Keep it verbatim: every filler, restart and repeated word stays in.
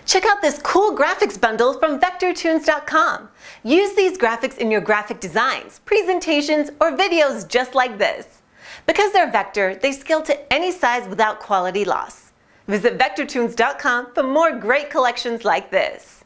Check out this cool graphics bundle from Vector Tunes dot com. Use these graphics in your graphic designs, presentations, or videos just like this. Because they're vector, they scale to any size without quality loss. Visit Vector Tunes dot com for more great collections like this.